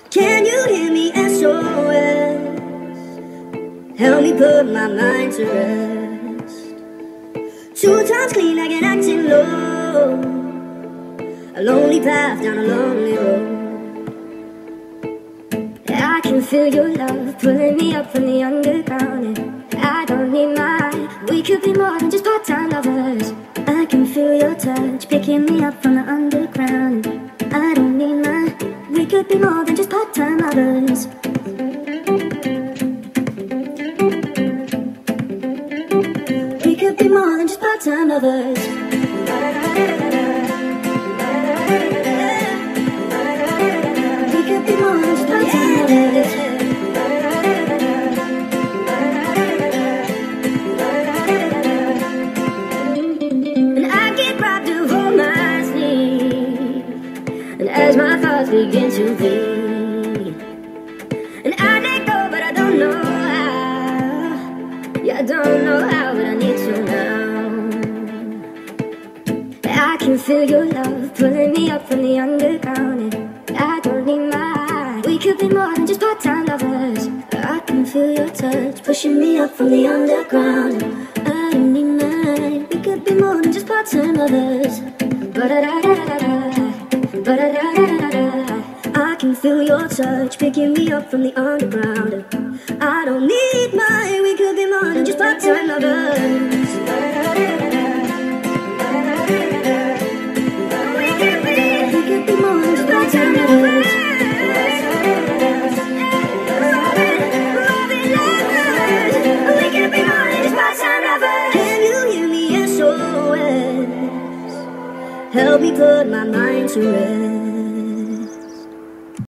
Can you hear me, SOS? Help me put my mind to rest. 2 times clean, I get acting low. A lonely path down a lonely road. I can feel your love pulling me up from the underground, and I don't need mine. We could be more than just part-time lovers. I can feel your touch picking me up from the underground, and I don't need mine. We could be more than just part-time lovers. We could be more than just part-time lovers. We could be more than just part-time lovers. And I get robbed of all my sleep, and as my thoughts begin to bleed, and I let go but I don't know how. Yeah, I don't know how, but I need to now. I can feel your love pulling me up from the underground, and I don't need mine. We could be more than just part-time lovers. I can feel your touch pushing me up from the underground, and I don't need mine. We could be more than just part-time lovers. Ba-da-da-da-da-da, ba-da-da-da-da-da. I can feel your touch picking me up from the underground. I don't need mine. We could be more than just part-time lovers. We could be more than just part-time lovers. We could be more than just part-time lovers. Can you hear me, SOS? Help me put my mind to rest.